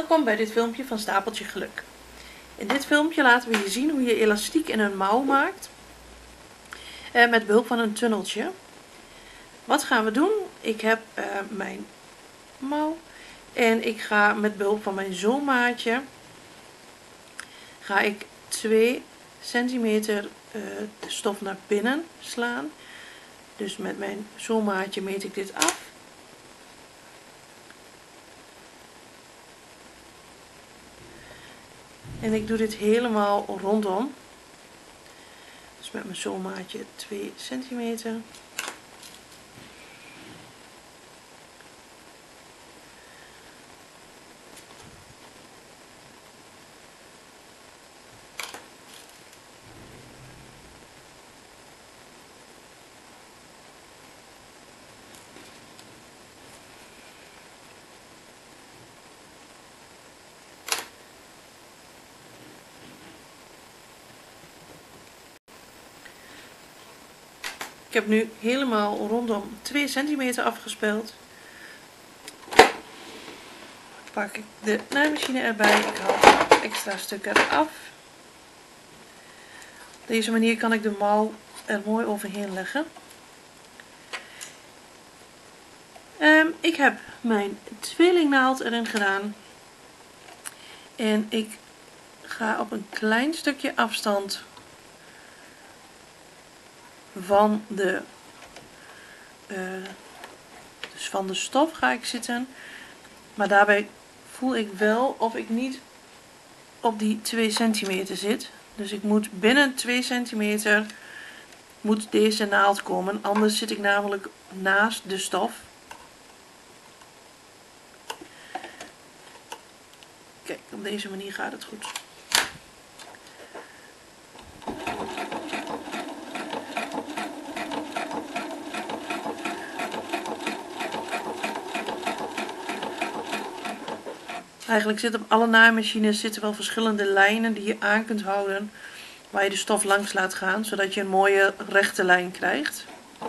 Welkom bij dit filmpje van Stapeltje Geluk. In dit filmpje laten we je zien hoe je elastiek in een mouw maakt met behulp van een tunneltje. Wat gaan we doen? Ik heb mijn mouw en ik ga met behulp van mijn zoommaatje 2 centimeter de stof naar binnen slaan. Dus met mijn zoommaatje meet ik dit af. En ik doe dit helemaal rondom. Dus met mijn zoommaatje 2 centimeter. Ik heb nu helemaal rondom 2 centimeter afgespeld. Pak ik de naaimachine erbij. Ik haal extra stukken eraf. Op deze manier kan ik de mouw er mooi overheen leggen. Ik heb mijn tweelingnaald erin gedaan. En ik ga op een klein stukje afstand van van de stof ga ik zitten. Maar daarbij voel ik wel of ik niet op die 2 centimeter zit. Dus ik moet binnen 2 centimeter moet deze naald komen. Anders zit ik namelijk naast de stof. Kijk, op deze manier gaat het goed. Eigenlijk zitten op alle naaimachines wel verschillende lijnen die je aan kunt houden waar je de stof langs laat gaan, zodat je een mooie rechte lijn krijgt.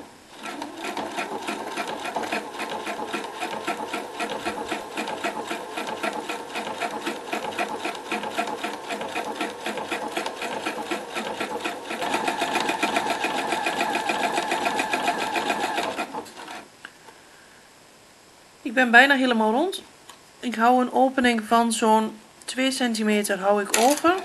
Ik ben bijna helemaal rond. Ik hou een opening van zo'n 2 centimeter hou ik over.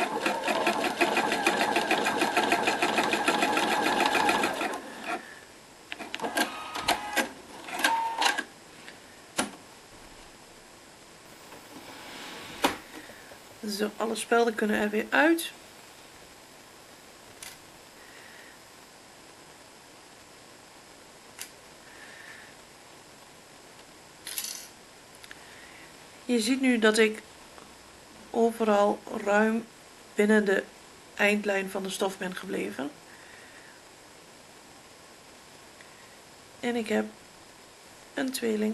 Zo, alle spelden kunnen er weer uit. Je ziet nu dat ik overal ruim binnen de eindlijn van de stof ben gebleven. En ik heb een tweeling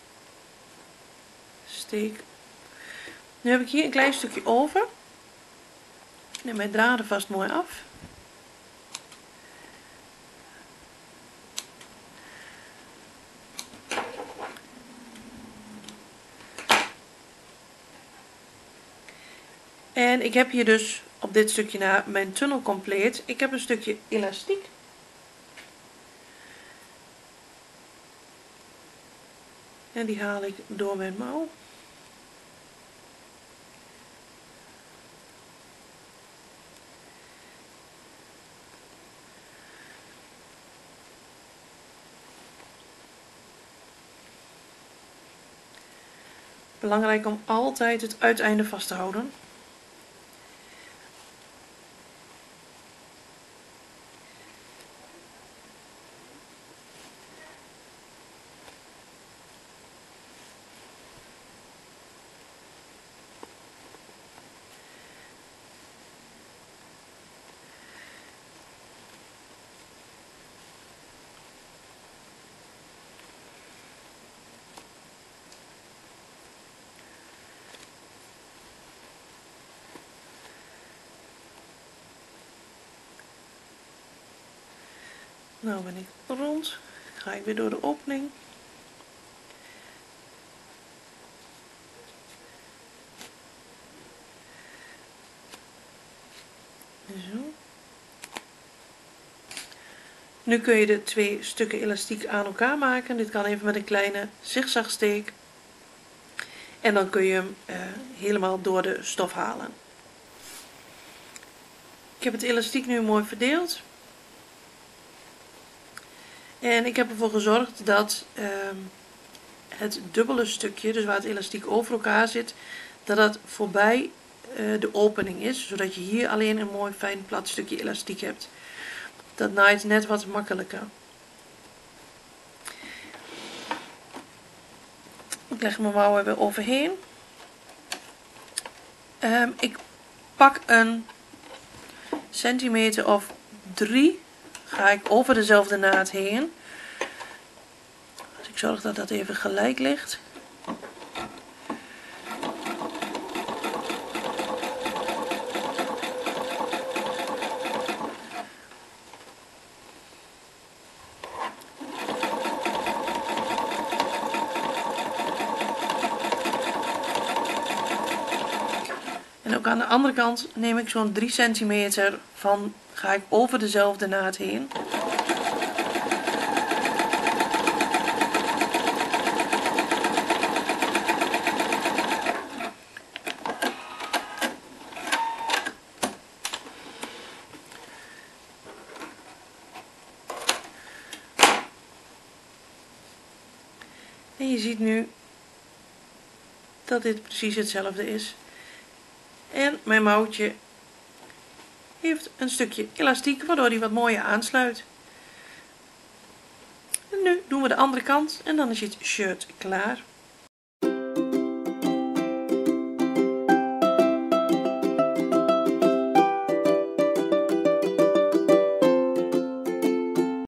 steek. Nu heb ik hier een klein stukje over. Ik neem mijn draden vast mooi af. En ik heb hier dus op dit stukje na mijn tunnel compleet. Ik heb een stukje elastiek. En die haal ik door mijn mouw. Belangrijk om altijd het uiteinde vast te houden. Nou ben ik rond. Ga ik weer door de opening. Nu kun je de 2 stukken elastiek aan elkaar maken. Dit kan even met een kleine zigzagsteek. En dan kun je hem helemaal door de stof halen. Ik heb het elastiek nu mooi verdeeld. En ik heb ervoor gezorgd dat het dubbele stukje, dus waar het elastiek over elkaar zit, dat dat voorbij de opening is. Zodat je hier alleen een mooi fijn plat stukje elastiek hebt. Dat naait net wat makkelijker. Ik leg mijn mouw er weer overheen. Ik pak een centimeter of 3, ga ik over dezelfde naad heen. Dus ik zorg dat dat even gelijk ligt. En ook aan de andere kant neem ik zo'n 3 centimeter van, ga ik over dezelfde naad heen. En je ziet nu dat dit precies hetzelfde is. En mijn mouwtje heeft een stukje elastiek, waardoor die wat mooier aansluit. En nu doen we de andere kant en dan is het shirt klaar.